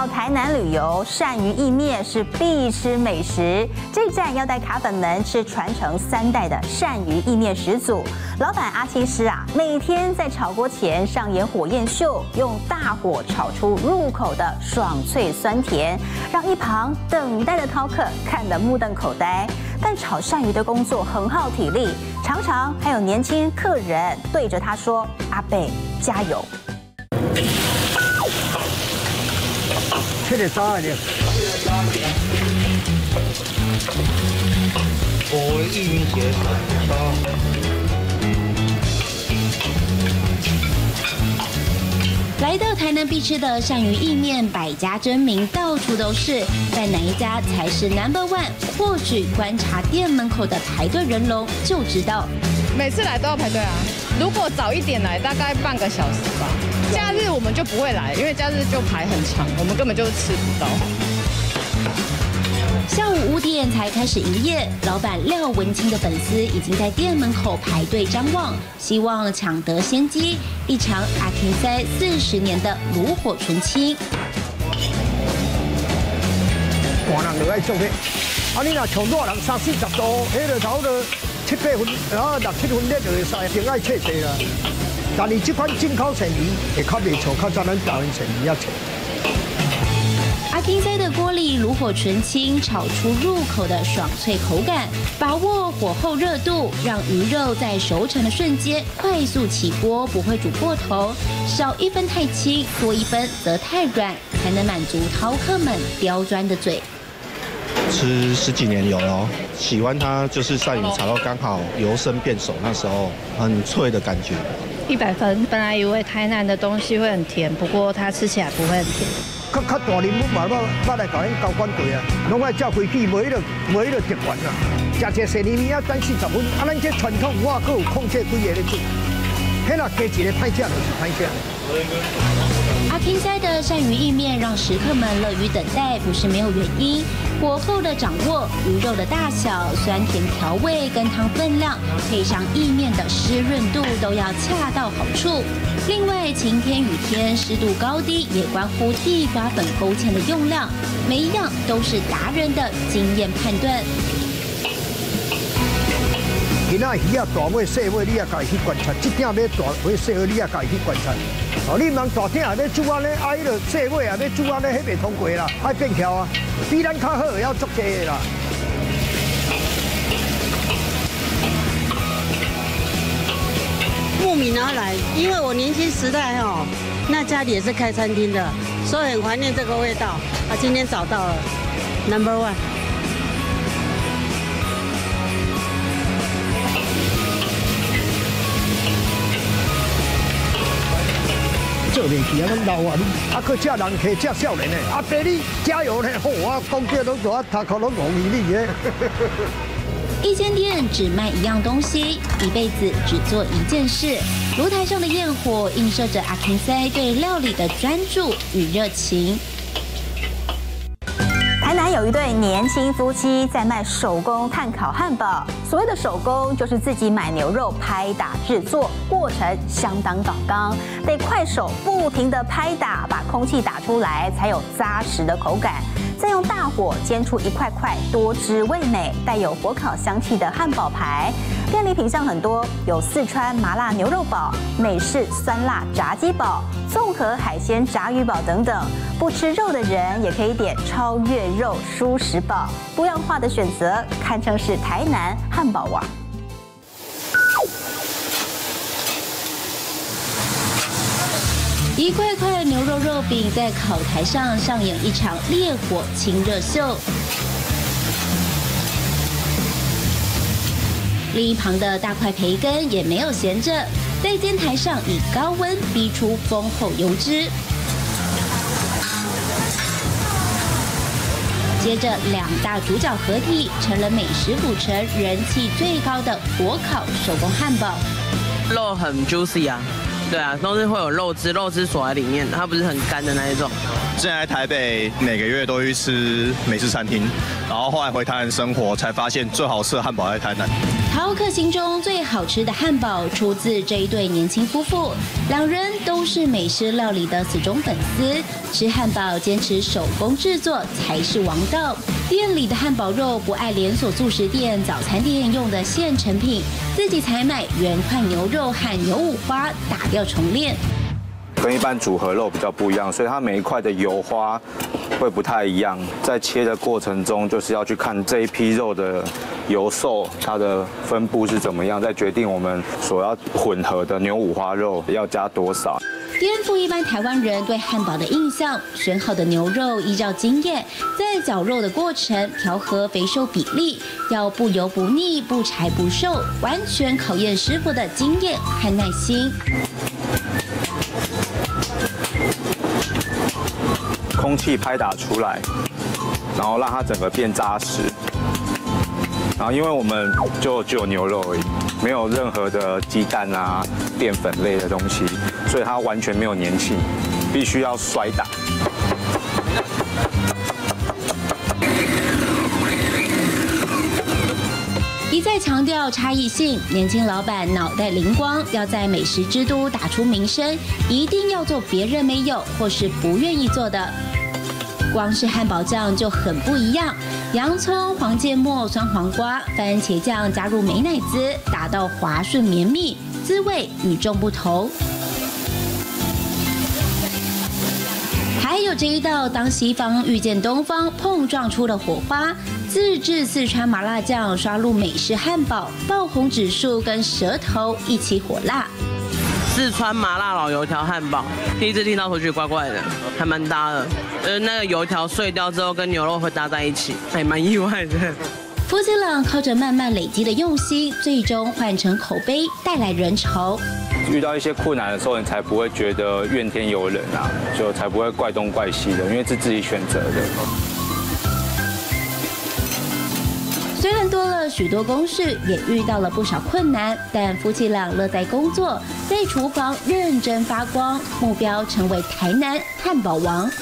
到台南旅游，鳝鱼意面是必吃美食。这一站要带卡粉们吃传承3代的鳝鱼意面始祖。老板阿青师啊，每天在炒锅前上演火焰秀，用大火炒出入口的爽脆酸甜，让一旁等待的饕客看得目瞪口呆。但炒鳝鱼的工作很耗体力，常常还有年轻客人对着他说：“阿伯，加油！” 这个渣的，我意面节来到台南必吃的鳝鱼意面，百家争鸣，到处都是。但哪一家才是 No.1？ 或许观察店门口的排队人龙就知道。 每次来都要排队啊！如果早一点来，大概半个小时吧。假日我们就不会来，因为假日就排很长，我们根本就是吃不到。 下午5点才开始营业，老板廖文清的粉丝已经在店门口排队张望，希望抢得先机。一尝阿 King 塞40年的炉火纯青。 大人就爱做迄，啊你若像热人30-40度，迄就差不多7-8分，然后6-7分热就会使，真爱切细啦。但是这款进口鳝鱼会较袂臭，较咱台湾鳝鱼遐臭。 阿 King 塞的锅里炉火纯青，炒出入口的爽脆口感，把握火候热度，让鱼肉在熟成的瞬间快速起锅，不会煮过头。少1分太轻，多1分则太软，才能满足饕客们刁钻的嘴。 吃10几年有了，喜欢它就是鳝鱼炒到刚好由生变熟，那时候很脆的感觉。 100分。本来以为台南的东西会很甜，不过它吃起来不会很甜。 较大人物嘛，捌来甲恁交管队啊，拢爱照规矩，无迄个习惯啦。食一个12年啊，等40分，啊，咱这传统我阁有控制几个咧做，迄若加一个歹食就是歹食。 阿 King 塞的鳝鱼意面让食客们乐于等待，不是没有原因。火候的掌握、鱼肉的大小、酸甜调味跟汤分量，配上意面的湿润度，都要恰到好处。另外，晴天雨天湿度高低也关乎地瓜粉勾芡的用量，每一样都是达人的经验判断。 今仔鱼啊，大尾细尾，你也家己去观察；这点要大尾细尾，你也家己去观察。哦，你唔通大点也要煮安尼，啊，迄个细尾也要煮安尼，迄袂通过啦，爱变巧啊，比咱较好也要足济的啦。 慕名而来，因为我年轻时代哦，那家里也是开餐厅的，所以很怀念这个味道。啊，今天找到了 No.1。 做袂起啊，咱老啊，你啊，搁食人客，食少年的，阿伯你加油呢！吼，我讲这拢大头壳拢红腻腻的。 一间店只卖一样东西，一辈子只做一件事。炉台上的焰火映射着阿 King 塞对料理的专注与热情。 台南有一对年轻夫妻在卖手工炭烤汉堡。所谓的手工，就是自己买牛肉拍打制作，过程相当搞刚，得快手不停地拍打，把空气打出来，才有扎实的口感。再用大火煎出一块块多汁味美、带有火烤香气的汉堡排。店里品项很多，有四川麻辣牛肉堡、美式酸辣炸鸡堡、综合海鲜炸鱼堡等等。不吃肉的人也可以点超越肉蔬食堡，多样化的选择，堪称是台南汉堡王。 一块块牛肉肉饼在烤台上上演一场烈火亲热秀。另一旁的大块培根也没有闲着，在煎台上以高温逼出丰厚油脂。接着两大主角合体，成了美食古城人气最高的火烤手工汉堡。 肉很 juicy 啊。对啊，都是会有肉汁锁在里面，它不是很干的那一种， 之前在台北每个月都会去吃美式餐厅，然后后来回台南生活，才发现最好吃的汉堡在台南。 饕客心中最好吃的汉堡出自这一对年轻夫妇，两人都是美式料理的死忠粉丝，吃汉堡坚持手工制作才是王道。店里的汉堡肉不爱连锁速食店、早餐店用的现成品，自己采买原块牛肉和牛五花打掉重炼。 跟一般组合肉比较不一样，所以它每一块的油花会不太一样。在切的过程中，就是要去看这一批肉的油瘦，它的分布是怎么样，再决定我们所要混合的牛五花肉要加多少。 颠覆一般台湾人对汉堡的印象，选好的牛肉依照经验，在绞肉的过程调和肥瘦比例，要不油不腻、不柴不瘦，完全考验师傅的经验和耐心。 空气拍打出来，然后让它整个变扎实。然后因为我们就只有牛肉而已，没有任何的鸡蛋啊、淀粉类的东西，所以它完全没有粘性，必须要摔打。 一再强调差异性，年轻老板脑袋灵光，要在美食之都打出名声，一定要做别人没有或是不愿意做的。光是汉堡酱就很不一样，洋葱、黄芥末、酸黄瓜、番茄酱加入美乃滋，打到滑顺绵密，滋味与众不同。还有这一道，当西方遇见东方，碰撞出了火花。自制四川麻辣酱刷入美式汉堡，爆红指数跟舌头一起火辣。 四川麻辣老油条汉堡，第一次听到会觉得怪怪的，还蛮搭的。那个油条碎掉之后跟牛肉会搭在一起，还蛮意外的。 夫妻俩靠着慢慢累积的用心，最终换成口碑，带来人潮。 遇到一些困难的时候，你才不会觉得怨天尤人啊，就才不会怪东怪西的，因为是自己选择的。 虽然多了许多公事，也遇到了不少困难，但夫妻俩乐在工作，在厨房认真发光，目标成为台南汉堡王。